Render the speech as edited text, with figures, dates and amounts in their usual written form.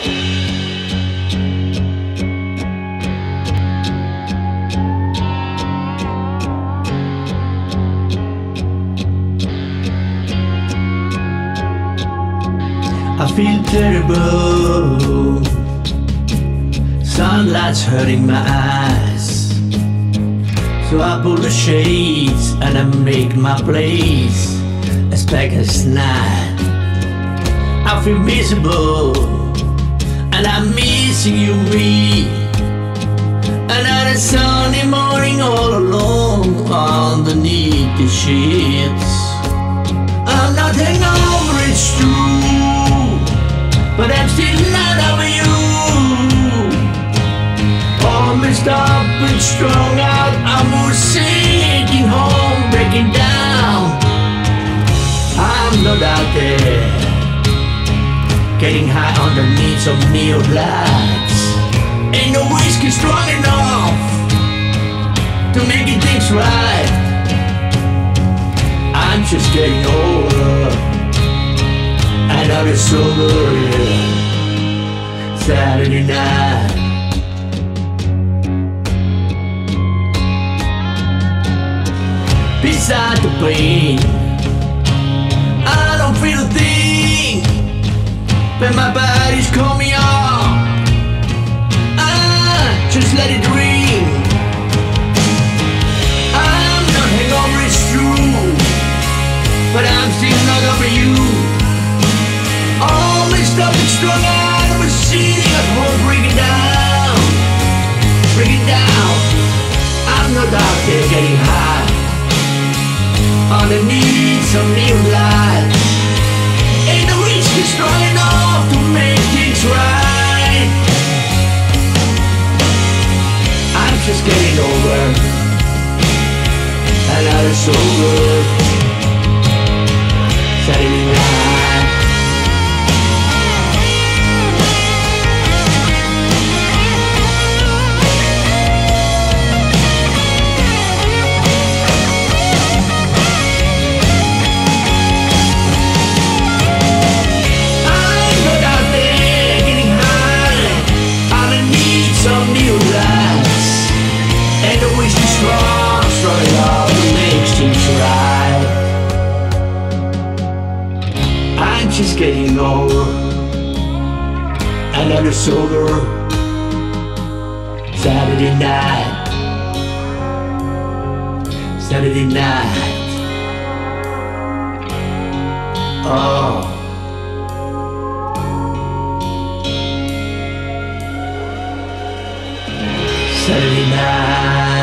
I feel terrible. Sunlight's hurting my eyes, so I pull the shades and I make my place as black as night. I feel miserable and I'm missing you, me. Another Sunday morning all alone underneath the sheets. I'm not hungover, it's true, but I'm still not over you. All messed up and strung out, I was sinking home, breaking down. I'm not out there getting high underneath some neon lights. Ain't no whiskey strong enough to make it things right. I'm just getting older, another sober, yeah. Saturday night. Beside the pain, I don't feel a thing, but my body's calling me on. Just let it ring. I'm not hangover, it's true, but I'm still not over you. All mixed up and strung out of a city at home, breaking down, breaking down. I'm not out there getting high underneath some neon lights. Ain't no whiskey strong enough to make things right. I'm just getting over, another sober Saturday night. Just getting over, another sober Saturday night. Saturday night. Oh. Saturday night.